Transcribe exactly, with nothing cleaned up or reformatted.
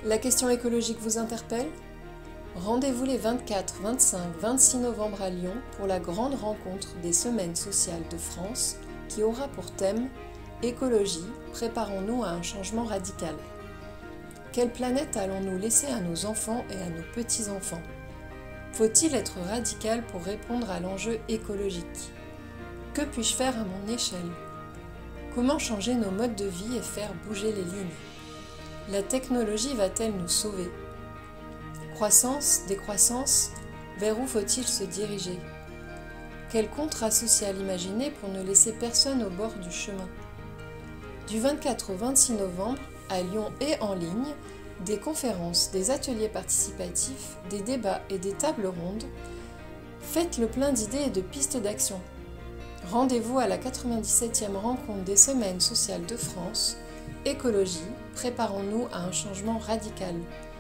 La question écologique vous interpelle? Rendez-vous les vingt-quatre, vingt-cinq, vingt-six novembre à Lyon pour la grande rencontre des Semaines sociales de France qui aura pour thème « Écologie, préparons-nous à un changement radical ». Quelle planète allons-nous laisser à nos enfants et à nos petits-enfants? Faut-il être radical pour répondre à l'enjeu écologique? Que puis-je faire à mon échelle? Comment changer nos modes de vie et faire bouger les lignes? La technologie va-t-elle nous sauver? Croissance, décroissance, vers où faut-il se diriger? Quel contrat social imaginer pour ne laisser personne au bord du chemin? Du vingt-quatre au vingt-six novembre, à Lyon et en ligne, des conférences, des ateliers participatifs, des débats et des tables rondes. Faites le plein d'idées et de pistes d'action. Rendez-vous à la quatre-vingt-dix-septième rencontre des Semaines sociales de France. Écologie, préparons-nous à un changement radical.